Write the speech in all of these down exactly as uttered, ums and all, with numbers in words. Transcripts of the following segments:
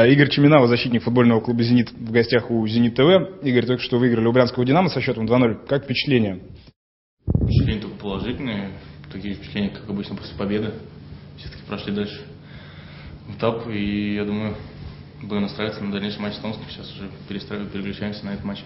Игорь Чеминава, защитник футбольного клуба «Зенит», в гостях у «Зенит ТВ». Игорь, только что выиграли у Брянского «Динамо» со счетом два ноль. Как впечатление? Впечатления только положительные. Такие впечатления, как обычно, после победы. Все-таки прошли дальше в этап. И я думаю, будем настраиваться на дальнейший матч с Томском. Сейчас уже перестраиваем, переключаемся на этот матч.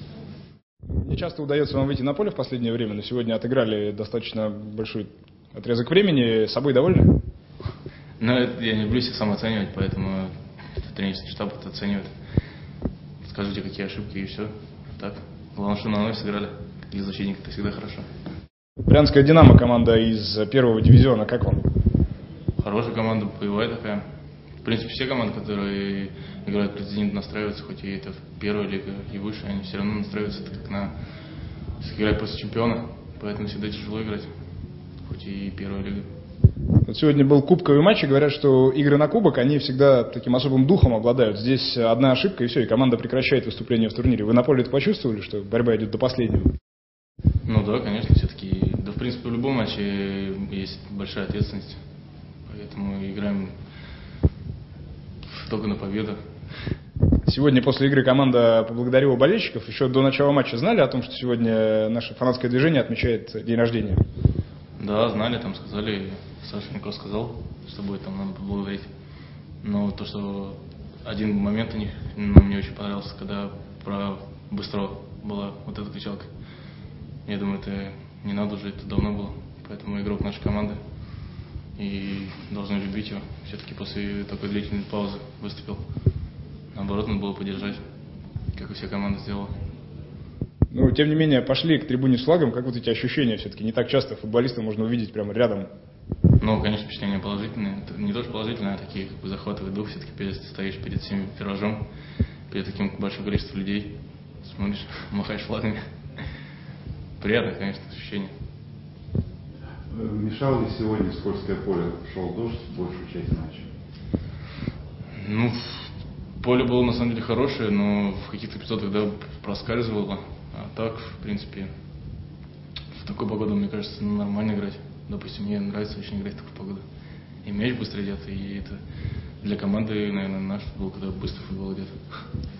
Не часто удается вам выйти на поле в последнее время, но сегодня отыграли достаточно большой отрезок времени. Собой довольны? Но это я не люблю себя сам оценивать, поэтому тренерский штаб это оценивает. Скажите, какие ошибки, и все. Так. Главное, что на ноль сыграли. Для защитника это всегда хорошо. Брянская «Динамо» команда из первого дивизиона. Как вам? Хорошая команда, боевая такая. В принципе, все команды, которые играют против «Зенита», настраиваются, хоть и это первая лига и выше, они все равно настраиваются, так как на играть против чемпиона. Поэтому всегда тяжело играть, хоть и первая лига. Вот сегодня был кубковый матч, и говорят, что игры на кубок, они всегда таким особым духом обладают. Здесь одна ошибка, и все, и команда прекращает выступление в турнире. Вы на поле это почувствовали, что борьба идет до последнего? Ну да, конечно, все-таки. Да, в принципе, в любом матче есть большая ответственность. Поэтому играем только на победу. Сегодня после игры команда поблагодарила болельщиков. Еще до начала матча знали о том, что сегодня наше фанатское движение отмечает день рождения? Да, знали, там сказали, Сашенька сказал, что будет там надо поблагодарить. Но то, что один момент у них ну, мне очень понравился, когда про Быстрова была вот эта кричалка. Я думаю, это не надо уже, это давно было. Поэтому игрок нашей команды. И должны любить его. Все-таки после такой длительной паузы выступил. Наоборот, надо было поддержать, как и вся команда сделала. Ну, тем не менее, пошли к трибуне с флагом. Как вот эти ощущения все-таки? Не так часто футболиста можно увидеть прямо рядом. Ну, конечно, впечатления положительные. Это не то, что положительные, а такие как бы захватывает дух. Все-таки перед, стоишь перед всеми пиражом, перед таким большим количеством людей. Смотришь, махаешь флагами. Приятно, конечно, ощущение. Мешало ли сегодня скользкое поле? Шел дождь большую часть матча. Ну, поле было на самом деле хорошее, но в каких-то эпизодах да, проскальзывало. А так, в принципе, в такую погоду, мне кажется, нормально играть. Допустим, мне нравится очень играть в такую погоду. И мяч быстро идет, и это для команды, наверное, наш футбол, когда быстро футбол идет.